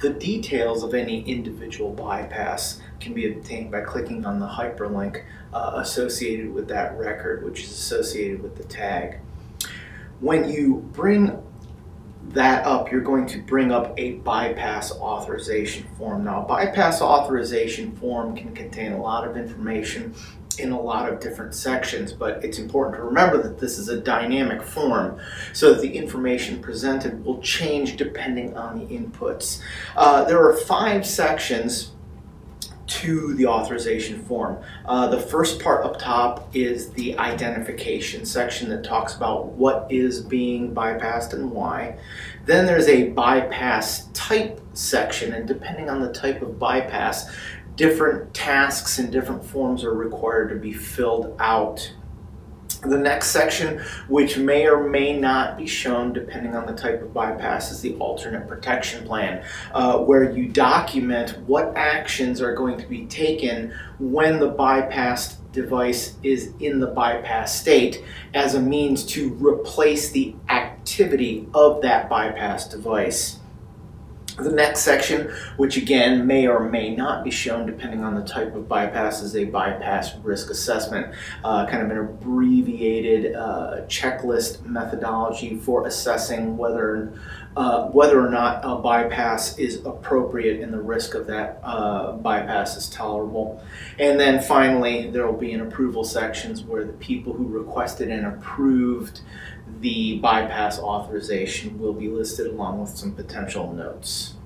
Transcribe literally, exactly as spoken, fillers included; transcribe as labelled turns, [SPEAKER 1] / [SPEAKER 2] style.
[SPEAKER 1] The details of any individual bypass can be obtained by clicking on the hyperlink uh, associated with that record, which is associated with the tag. When you bring that up, you're going to bring up a bypass authorization form. Now, a bypass authorization form can contain a lot of information in a lot of different sections, but it's important to remember that this is a dynamic form, so that the information presented will change depending on the inputs. Uh, there are five sections to the authorization form. Uh, the first part up top is the identification section that talks about what is being bypassed and why. Then there's a bypass type section, and depending on the type of bypass, different tasks and different forms are required to be filled out. The next section, which may or may not be shown depending on the type of bypass, is the alternate protection plan, uh, where you document what actions are going to be taken when the bypassed device is in the bypass state as a means to replace the activity of that bypass device. The next section, which again may or may not be shown depending on the type of bypass, is a bypass risk assessment, uh, kind of an abbreviated uh, checklist methodology for assessing whether uh, whether or not a bypass is appropriate and the risk of that uh, bypass is tolerable. And then finally, there will be an approval sections where the people who requested and approved the bypass authorization will be listed along with some potential notes.